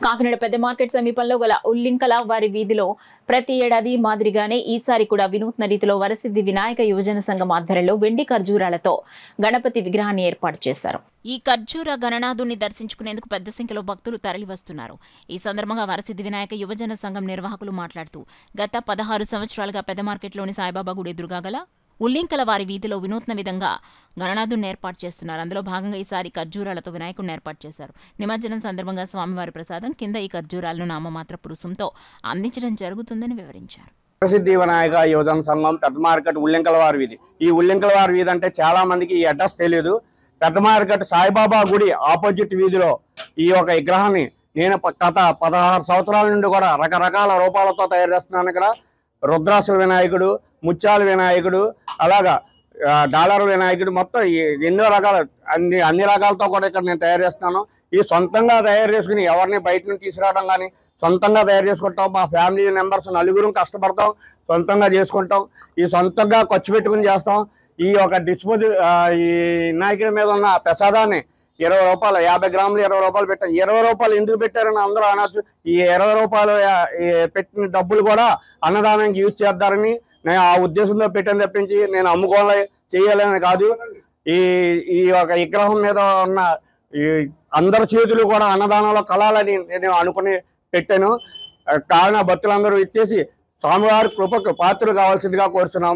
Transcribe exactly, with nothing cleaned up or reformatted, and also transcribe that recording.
కాకినాడ పెద్ద మార్కెట్ సమీపంలో గల ఉల్లింకల వారి వీధిలో ప్రతి ఏడాది మాదిరిగానే ఈసారి కూడా వినూత్న రీతిలో వరసిద్ధి వినాయక యువజన సంఘం ఆధ్వర్యంలో వెండి ఖర్జూరాలతో గణపతి విగ్రహాన్ని ఏర్పాటు చేశారు. ఈ ఖర్జూర గణనాథుని దర్శించుకునేందుకు పెద్ద సంఖ్యలో భక్తులు తరలివస్తున్నారు. ఈ సందర్భంగా వరసిద్ధి వినాయక యువజన సంఘం నిర్వాహకులు మాట్లాడుతూ గత పదహారు సంవత్సరాలుగా పెద్ద మార్కెట్లోని సాయిబాబా గుడి ఎదురుగా గల ఉల్లింకల వారి వీధిలో వినూత్న విధంగా గణనాథుని ఏర్పాటు చేస్తున్నారు. అందులో భాగంగా ఈసారి ఖర్జూరాలతో వినాయకుడిని ఏర్పాటు చేశారు. నిమజ్జనం సందర్భంగా స్వామివారి ప్రసాదం కింద ఈ ఖర్జూరాలను నామమాత్ర పురుషంతో అందించడం జరుగుతుందని వివరించారు. ప్రసిద్ధి వినాయక యువజన సంఘం పెద్ద మార్కెట్ ఉల్లింకల వారి వీధి. ఈ ఉల్లింకల వారి వీధి అంటే చాలా మందికి ఈ అడ్రస్ తెలియదు. పెద్ద మార్కెట్ సాయిబాబా గుడి ఆపోజిట్ వీధిలో ఈ యొక్క విగ్రహాన్ని నేను గత పదహారు సంవత్సరాల నుండి కూడా రకరకాల రూపాలతో తయారు చేస్తున్నాను. ఇక్కడ రుద్రాసుల వినాయకుడు, ముత్యాల వినాయకుడు, అలాగా డాలర్ వినాయకుడు, మొత్తం ఎన్నో రకాల అన్ని అన్ని రకాలతో కూడా ఇక్కడ నేను తయారు చేస్తున్నాను. ఈ సొంతంగా తయారు చేసుకుని ఎవరిని బయట నుంచి తీసుకురావడం కానీ సొంతంగా తయారు చేసుకుంటాం. మా ఫ్యామిలీ మెంబర్స్ నలుగురు కష్టపడతాం, సొంతంగా చేసుకుంటాం. ఈ సొంతంగా ఖర్చు పెట్టుకుని చేస్తాం. ఈ యొక్క డిస్పోజ్ ఈ వినాయకుడి మీద ఉన్న ప్రసాదాన్ని ఇరవై రూపాయలు యాభై గ్రాములు ఇరవై రూపాయలు పెట్టారు. ఇరవై రూపాయలు ఎందుకు పెట్టారని అందరూ అనొచ్చు. ఈ ఇరవై రూపాయలు పెట్టిన డబ్బులు కూడా అన్నదానానికి యూజ్ చేద్దారని నేను ఆ ఉద్దేశంలో పెట్టాను తప్పించి నేను అమ్ముకోవాలి చేయాలని కాదు. ఈ ఈ యొక్క విగ్రహం మీద ఉన్న ఈ అందరి చేతులు కూడా అన్నదానంలో కలాలని నేను అనుకుని పెట్టాను. కావున భక్తులందరూ ఇచ్చేసి స్వామివారి కృపకు పాత్రలు కావాల్సిందిగా కోరుచున్నాం.